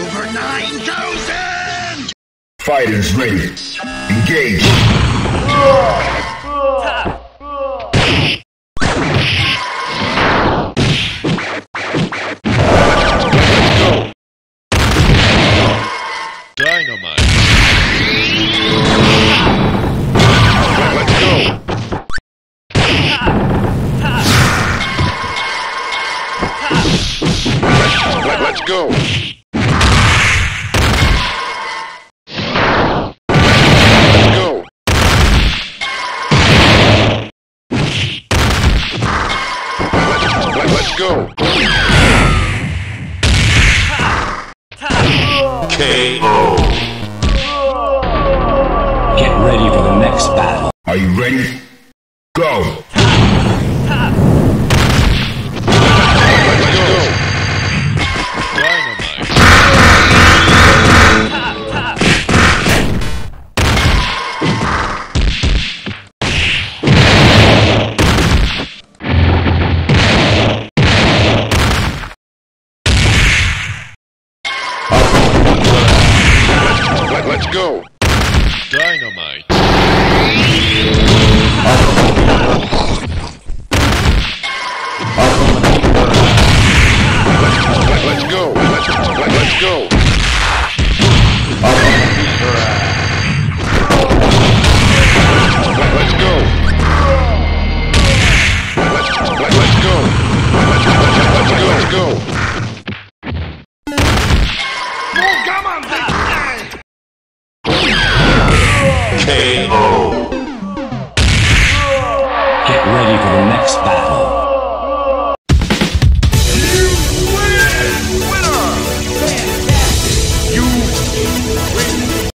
over 9,000! Fighters ready. Engage. Dynamite. Let's go. Let's go. Let's go. KO. Get ready for the next battle. Are you ready? Go. Let's go. Dynamite. Let's go. Dynamite. Let's go. Let's go. Let's go. Let's go. Oh, come on, big guy! KO. Get ready for the next battle.